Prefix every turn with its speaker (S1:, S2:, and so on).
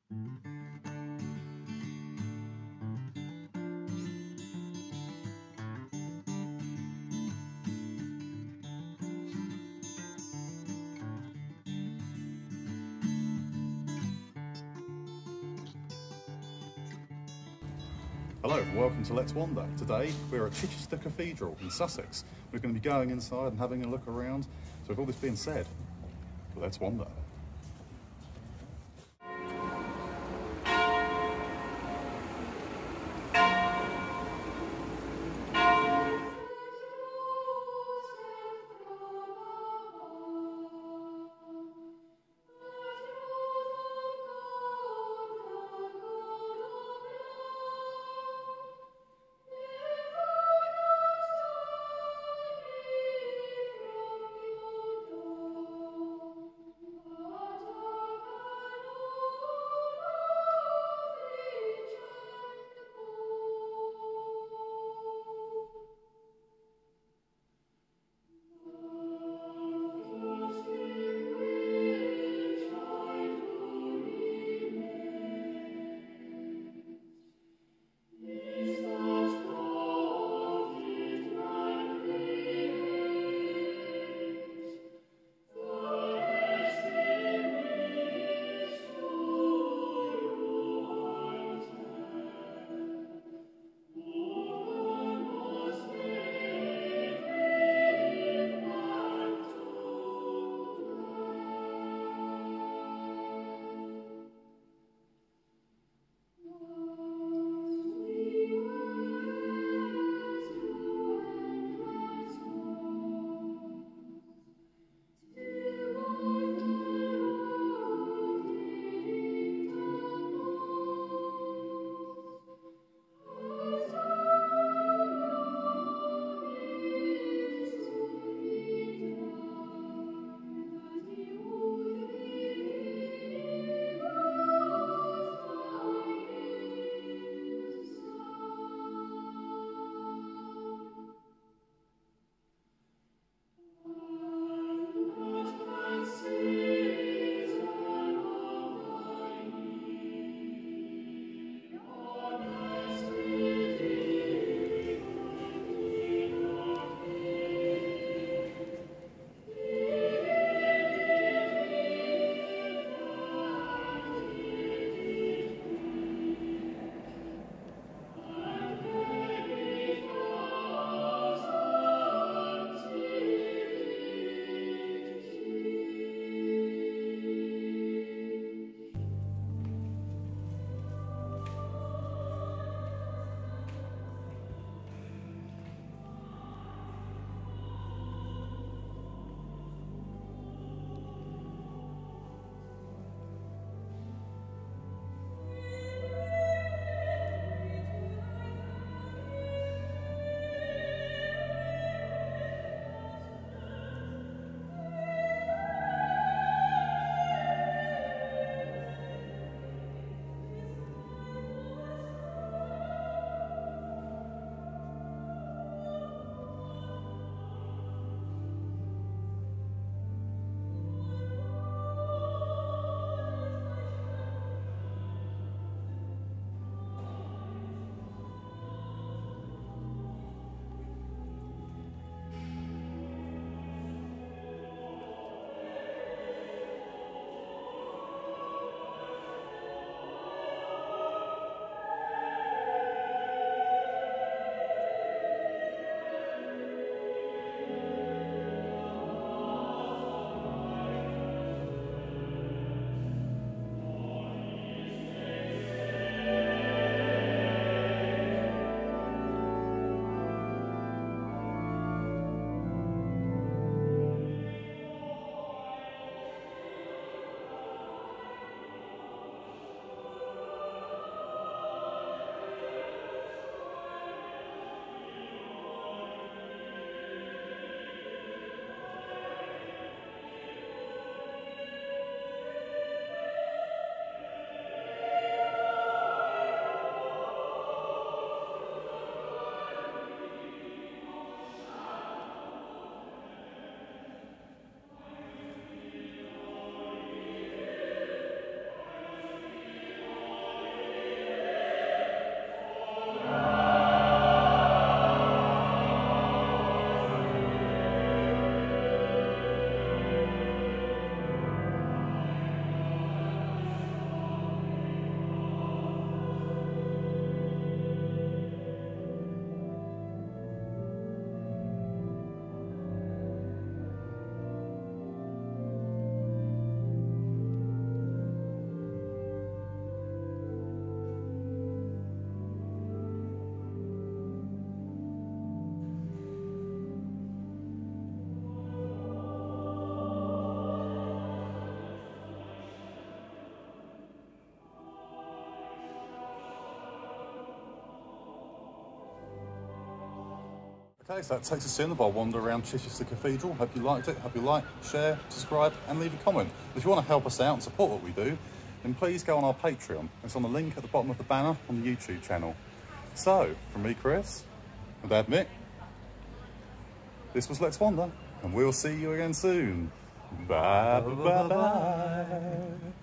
S1: Hello and welcome to Let's Wander. Today we're at Chichester Cathedral in Sussex. We're going to be going inside and having a look around. So with all this being said, let's wander. Okay, so that takes us in of our wander around Chichester Cathedral. Hope you liked it. Hope you like, share, subscribe and leave a comment. If you want to help us out and support what we do, then please go on our Patreon. It's on the link at the bottom of the banner on the YouTube channel. So, from me, Chris, and Dad Mick, this was Let's Wander, and we'll see you again soon. Bye, bye, bye.